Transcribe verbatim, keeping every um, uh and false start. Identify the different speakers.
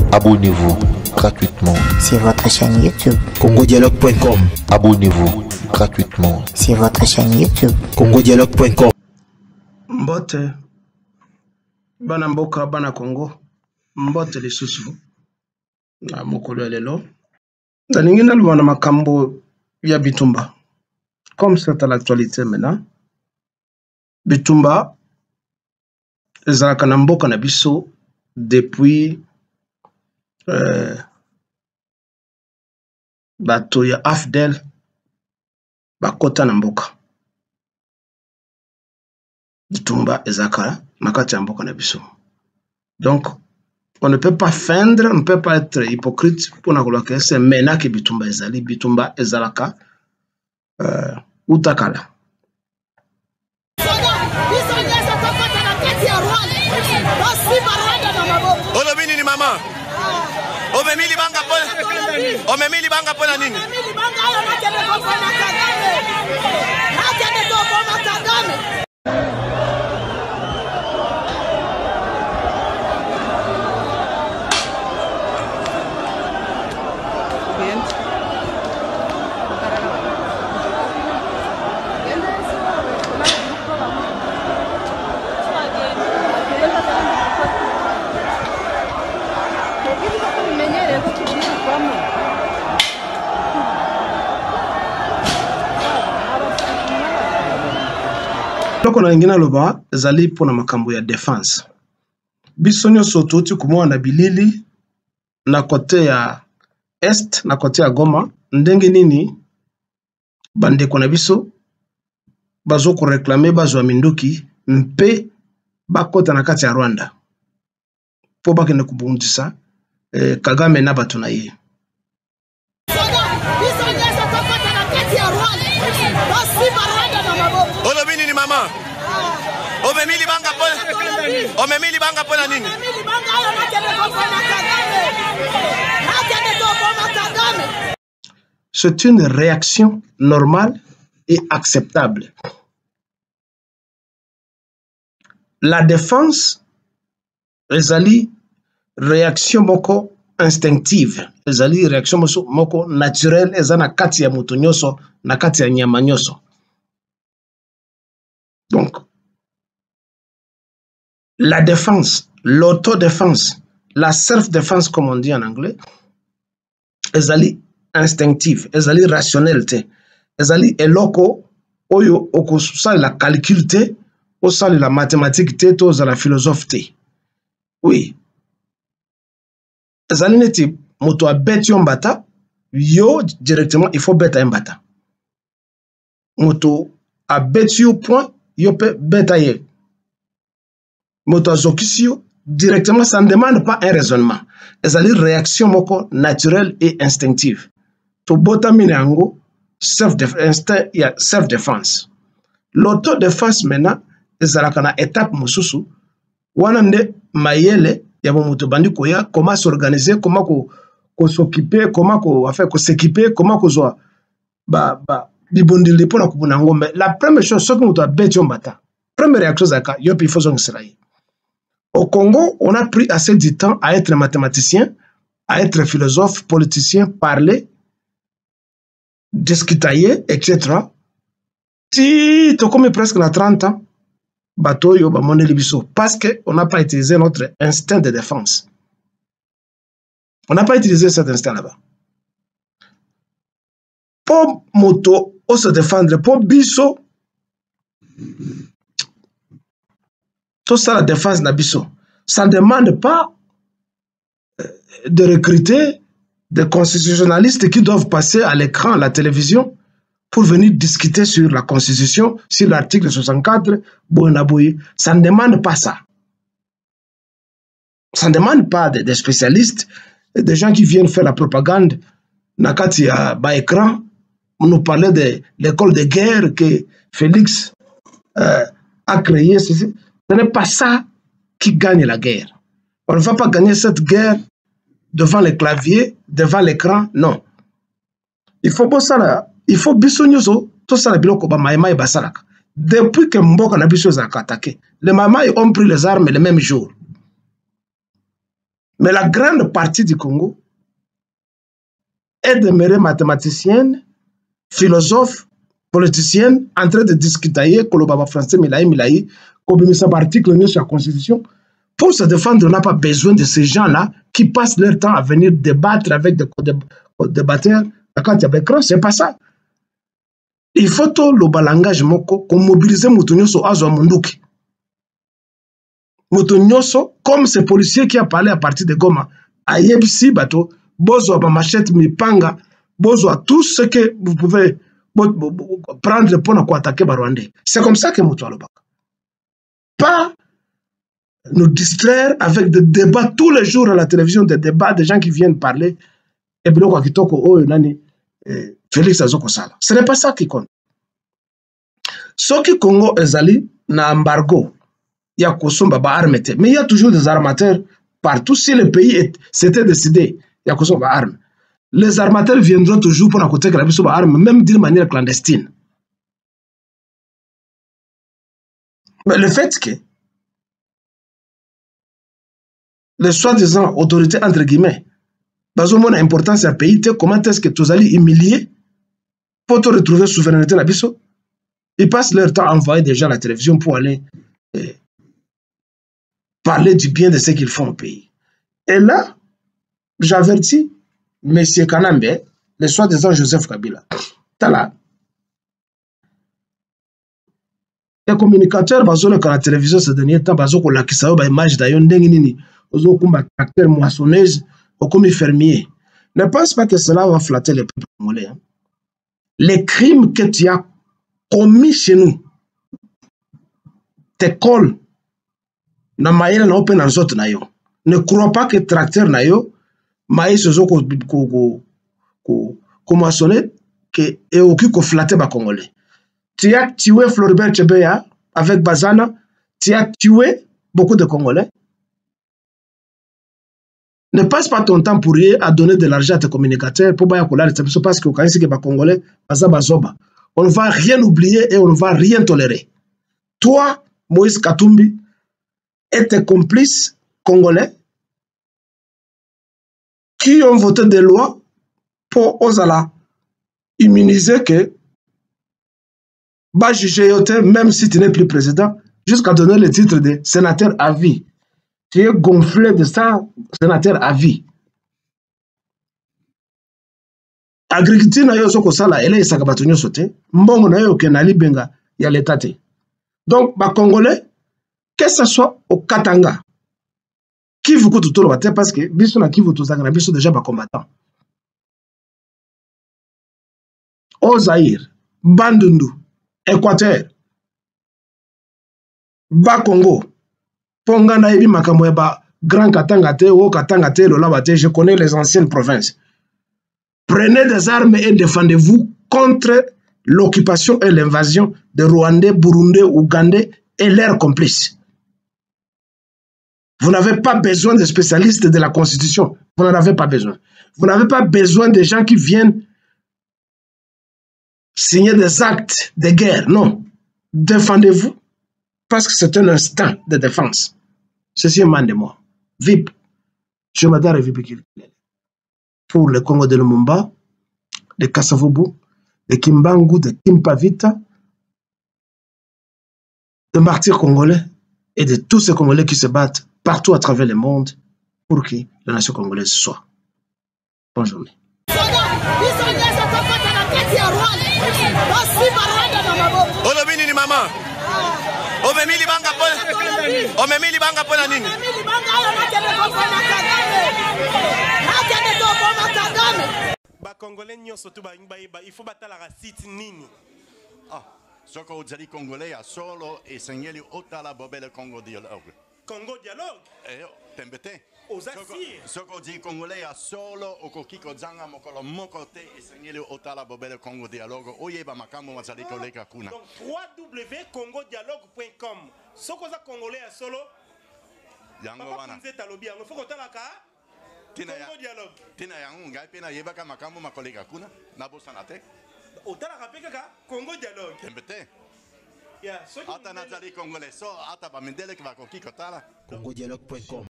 Speaker 1: Abonnez-vous gratuitement
Speaker 2: sur votre chaîne YouTube
Speaker 3: congodialogue point com.
Speaker 1: Abonnez-vous gratuitement
Speaker 2: sur votre chaîne YouTube
Speaker 3: congodialogue point com.
Speaker 4: Mbote bana mboka bana Congo mbote lisusu na mokolo lelo ndalingi naloba na makambo ya bitumba comme c'est à l'actualité maintenant. Bitumba ezalaka na mboka na biso depuis euh, bato ya A F D L bakota na mboka. Bitumba ezalaka na kati ya mboka na biso. Donc on ne peut pas feindre, on ne peut pas être hypocrite pour na koloka c'est mena ke bitumba ezali. Bitumba ezalaka euh, utakala.
Speaker 5: Olobini ni mama. Omemili banga pona. Omemili banga pona nini? Omemili banga ayo na kende ko pona Kagame. Na kende ko pona Kagame.
Speaker 4: Loko na ingina loba ezali pona makambo ya defense. Biso nyonso toti kumona bilili na kote ya est na kote ya Goma ndenge nini bandeko na biso bazo ko réclamer bazwa minduki mpe bakota na kati ya Rwanda po bakende kubundisa eh, Kagame na bato na ye.
Speaker 5: Olobini ni mama. Omemili banga pona. Omemili banga pona nini? Omemili banga ayo na kende ko pona Kagame. Na kende ko pona Kagame.
Speaker 4: C'est une réaction normale et acceptable. La défense ezali réaction moko instinctive. Ezali réaction moko naturelle ezana kati ya mutu nyoso na kati ya nyama nyoso. Donc, la défense, l'autodéfense, la self-défense comme on dit en anglais, ezali instinctive, ezali rationnelle, ezali eloko oyo okusali la calcul te, osali la mathématique te, to la philosophe te. Oui. Ezali neti moto a beti yon bata, yo directement il faut beta yon bata. Moto a beti yon point, yo pe beta ye. Moto azokisio directement, ça ne demande pas un raisonnement. Ezali réaction moko naturelle et instinctive. To bota minango self-défense, self-défense. L'autodéfense maintenant ezalaka na étape mususu wana nde mayele ya moto bandi koya comment s'organiser, comment ko ko s'occuper, comment ko enfin ko s'équiper, comment ko zo ba ba bibondili pona kubuna ngombe. La première chose c'est que moto abeti yombata. Première réaction zaka yo puis faut zongisirayi. Au Congo, on a pris assez de temps à être mathématicien, à être philosophe, politicien, parler, discuter, et cetera. Si tu as presque trente ans, bateau yo ba monde libiso parce que on n'a pas utilisé notre instinct de défense. On n'a pas utilisé cet instinct là-bas. Pour moto ou se défendre, pour biso, tout ça la défense nabiso. Ça ne demande pas de recruter des constitutionnalistes qui doivent passer à l'écran, à la télévision, pour venir discuter sur la Constitution, sur l'article soixante-quatre, ça ne demande pas ça. Ça ne demande pas des, des spécialistes, des gens qui viennent faire la propagande. Nakati à bas écran, on nous parlait de l'école de guerre que Félix euh, a créée. Ce n'est pas ça qui gagne la guerre. On ne va pas gagner cette guerre devant les claviers, devant l'écran, non. Il faut pas ça là. Il faut bisognoso tout ça la biloko ba maïmaï basalaka. Depuis que Mboka na biso a attaqué, les maïmaï ont pris les armes le même jour. Mais la grande partie du Congo est demeurée mathématicienne, philosophe, politicienne, en train de discuter, Kolobaba français, Milaï, Milaï, Kobimisa article sur la Constitution. Pour se défendre, on n'a pas besoin de ces gens-là qui passent leur temps à venir débattre avec des débatteurs. Quand il y a des crans, c'est pas ça. Il faut tout le langage qu'on mobilise Moutounyoso Azwa Munduki. Moutounyoso, comme ce policier qui a parlé à partir de Goma, à Yebisi Bato, Bozo Machette Mipanga, Bozo à tout ce que vous pouvez prendre pour attaquer Barwandais. C'est comme ça que Moutoualo Bak. Pas nous distraire avec des débats tous les jours à la télévision, des débats, des gens qui viennent parler. Et puis, Félix Azoko Sala. Ce n'est pas ça qui compte. Ce qui Congo ezali na embargo, il y a Kosomba ba armete, mais il y a toujours des armateurs partout. Si le pays s'était décidé, il y a Kosomba ba arme. Les armateurs viendront toujours pour côté que la Kosomba arme, même d'une manière clandestine. Mais le fait que les soi-disant autorités entre guillemets, dans une importance à pays, comment est-ce que tu allais humilier pour te retrouver souveraineté la biso? Ils passent leur temps à envoyer des gens à la télévision pour aller eh, parler du bien de ce qu'ils font au pays. Et là, j'avertis M. Kanambe, le soi-disant Joseph Kabila. Tala. Les communicateurs, basés sur la télévision ces derniers temps, basés sur la kisao, ba image d'ailleurs, n'enginini, aux combat tracteur moissonneuse, aux commis fermiers. Ne pense pas que cela va flatter les peuples congolais. Hein. Les crimes que tu as commis chez nous, tes cols, na maïla na open en autres nayo. Ne crois pas que tracteur nayo, maïs se ko ko ko ko moissonner que et occupe ko flatter ba congolais. Tu as tué Floribert Chebeya avec Bazana, tu as tué beaucoup de Congolais. Ne passe pas ton temps pour rien à donner de l'argent à tes communicateurs pour pas parce que quand c'est que les Congolais, on ne va rien oublier et on ne va rien tolérer. Toi, Moïse Katumbi, et tes complices congolais qui ont voté des lois pour Ozala immuniser que bah juger même si tu n'es plus président, jusqu'à donner le titre de sénateur à vie. Tu es gonflé de ça, sénateur à vie. Agriculture na yo soko sala ele isaka batonyo sote, mbongo na yo kenali benga ya l'état. Donc ba congolais que ce soit au Katanga, Kivu ko tutolo bate parce que biso na Kivu tozaka na biso déjà ba combattant. Au Zaïre, Bandundu, Équateur, Bas Congo, Pongana Ebi Makamweba, Grand Katanga te, O Katanga te, Lola te, je connais les anciennes provinces. Prenez des armes et défendez-vous contre l'occupation et l'invasion des Rwandais, Burundais, Ougandais et leurs complices. Vous n'avez pas besoin de spécialistes de la Constitution. Vous n'en avez pas besoin. Vous n'avez pas besoin de gens qui viennent signer des actes de guerre. Non. Défendez-vous parce que c'est un instinct de défense. Ceci est man de moi. V I P. Je m'adore à V I P. Pour le Congo de Lumumba, de Kasavubu, de Kimbangu, de Kimpavita, de martyrs congolais et de tous ces Congolais qui se battent partout à travers le monde pour que la nation congolaise soit. Bonne journée.
Speaker 5: Olobini ni mama. Omemili banga pona. Omemili banga pona nini?
Speaker 6: Ba congolais nyonso tu ba ngba il faut batala la site nini.
Speaker 7: Ah, soko ozali congolais ya solo e sengeli otala bobele Congo dialogue.
Speaker 6: Congo dialogue.
Speaker 7: Eh, tembete.
Speaker 6: Osasi.
Speaker 7: Soko ozali congolais ya solo okokiko zanga mokolo moko te e sengeli otala bobele Congo dialogue. Oyeba makambo mazali koleka kuna.
Speaker 6: Donc w w w point congo dialogue point com. Soko za congolais ya solo.
Speaker 7: Yango wana.
Speaker 6: Nzeta lobi yango foko talaka.
Speaker 7: Tina ya dialogue. Tina yango ngai pena yebaka makambo makoleka kuna na bosana te.
Speaker 6: Otala kapeka ka Congo dialogue.
Speaker 7: Tembete.
Speaker 6: Ya, so
Speaker 7: ata nazali congolais so ata ba mendele ki bakokiko tala
Speaker 3: congo dialogue point com.